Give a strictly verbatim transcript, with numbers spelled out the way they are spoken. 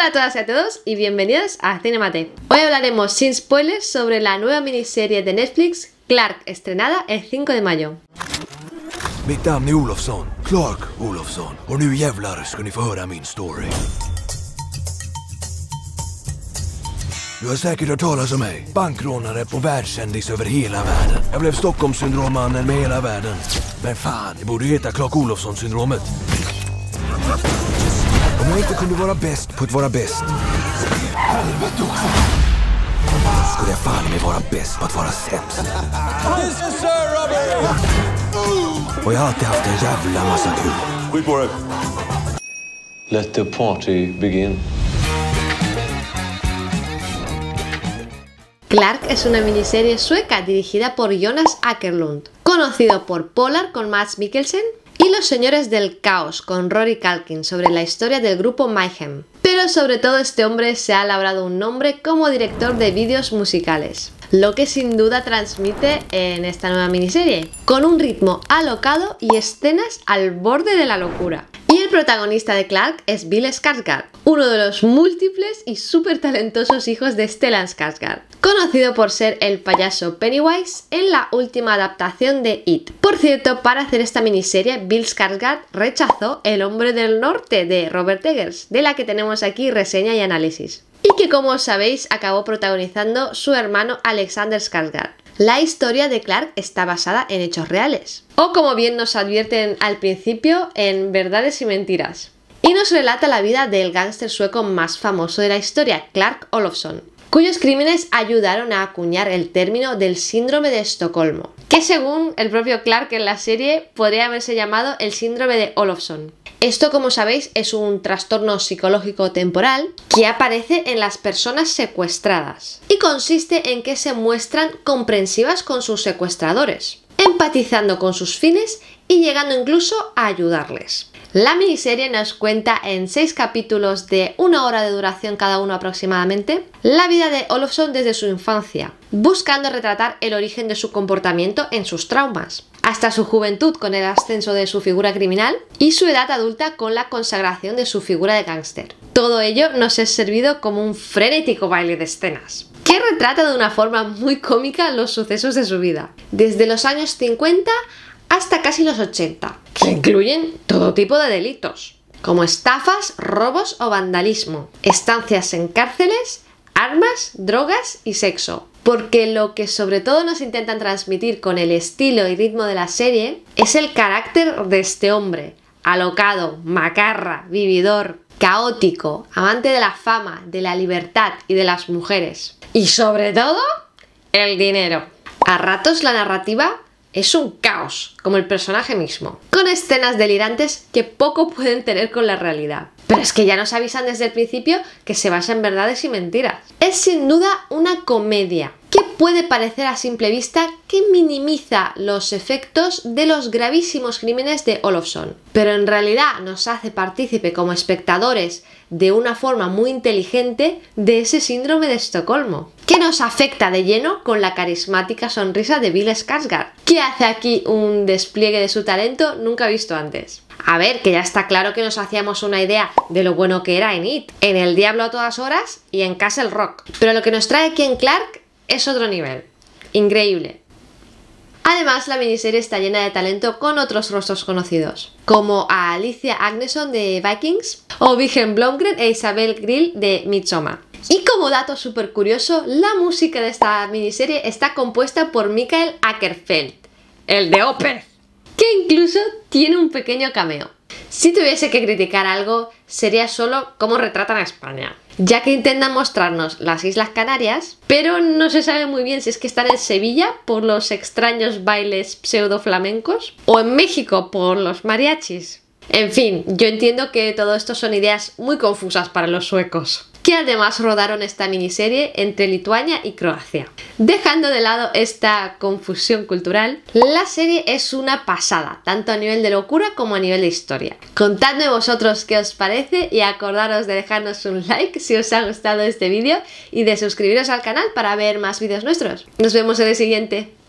Hola a todas y a todos y bienvenidos a Cinemate. Hoy hablaremos sin spoilers sobre la nueva miniserie de Netflix Clark, estrenada el cinco de mayo. Mitt namn är Olofsson, Clark Olofsson, och nu jävlar ska ni få höra min story. Du har säkert hört talas om mig. Bankrånare på världskändis över hela världen. Jag blev Stockholmssyndrommannen med hela världen. Men fan, det borde heta Clark Olofsson-syndromet. Om jag inte kunde vara bäst på att vara bäst, helvete också, skulle jag fan med vara bäst på att vara sämst. This is Sir Robert! Och jag har alltid haft en jävla massa kul. Skit på det. Let the party begin. Clark es una miniserie sueca dirigida por Jonas Åkerlund, conocido por Polar con Mads Mikkelsen y Los Señores del Caos con Rory Culkin, sobre la historia del grupo Mayhem. Pero sobre todo este hombre se ha labrado un nombre como director de vídeos musicales, lo que sin duda transmite en esta nueva miniserie, con un ritmo alocado y escenas al borde de la locura. Y el protagonista de Clark es Bill Skarsgård, uno de los múltiples y súper talentosos hijos de Stellan Skarsgård, conocido por ser el payaso Pennywise en la última adaptación de It. Por cierto, para hacer esta miniserie, Bill Skarsgård rechazó El Hombre del Norte de Robert Eggers, de la que tenemos aquí reseña y análisis, y que, como sabéis, acabó protagonizando su hermano Alexander Skarsgård. La historia de Clark está basada en hechos reales, o como bien nos advierten al principio, en verdades y mentiras, y nos relata la vida del gángster sueco más famoso de la historia, Clark Olofsson, cuyos crímenes ayudaron a acuñar el término del síndrome de Estocolmo, que según el propio Clark en la serie podría haberse llamado el síndrome de Olofsson. Esto, como sabéis, es un trastorno psicológico temporal que aparece en las personas secuestradas y consiste en que se muestran comprensivas con sus secuestradores, empatizando con sus fines y llegando incluso a ayudarles. La miniserie nos cuenta en seis capítulos de una hora de duración cada uno aproximadamente la vida de Olofsson desde su infancia, buscando retratar el origen de su comportamiento en sus traumas, hasta su juventud con el ascenso de su figura criminal y su edad adulta con la consagración de su figura de gángster. Todo ello nos es servido como un frenético baile de escenas, que retrata de una forma muy cómica los sucesos de su vida, desde los años cincuenta hasta casi los ochenta, que incluyen todo tipo de delitos, como estafas, robos o vandalismo, estancias en cárceles, armas, drogas y sexo. Porque lo que sobre todo nos intentan transmitir con el estilo y ritmo de la serie es el carácter de este hombre, alocado, macarra, vividor, caótico, amante de la fama, de la libertad y de las mujeres. Y sobre todo, el dinero. A ratos la narrativa es un caos, como el personaje mismo, con escenas delirantes que poco pueden tener con la realidad. Pero es que ya nos avisan desde el principio que se basa en verdades y mentiras. Es sin duda una comedia que puede parecer a simple vista que minimiza los efectos de los gravísimos crímenes de Olofsson, pero en realidad nos hace partícipe como espectadores de una forma muy inteligente de ese síndrome de Estocolmo, que nos afecta de lleno con la carismática sonrisa de Bill Skarsgård, que hace aquí un despliegue de su talento nunca visto antes. A ver, que ya está claro que nos hacíamos una idea de lo bueno que era en It, en El Diablo a todas horas y en Castle Rock, pero lo que nos trae aquí en Clark es otro nivel. Increíble. Además, la miniserie está llena de talento con otros rostros conocidos, como a Alicia Agneson de Vikings, o Viggen Blomgren e Isabel Grill de Midsommar. Y como dato súper curioso, la música de esta miniserie está compuesta por Mikael Åkerfeldt, el de Opeth, que incluso tiene un pequeño cameo. Si tuviese que criticar algo, sería solo cómo retratan a España, ya que intentan mostrarnos las Islas Canarias, pero no se sabe muy bien si es que están en Sevilla por los extraños bailes pseudo flamencos o en México por los mariachis. En fin, yo entiendo que todo esto son ideas muy confusas para los suecos, que además rodaron esta miniserie entre Lituania y Croacia. Dejando de lado esta confusión cultural, la serie es una pasada, tanto a nivel de locura como a nivel de historia. Contadme vosotros qué os parece y acordaros de dejarnos un like si os ha gustado este vídeo y de suscribiros al canal para ver más vídeos nuestros. Nos vemos en el siguiente.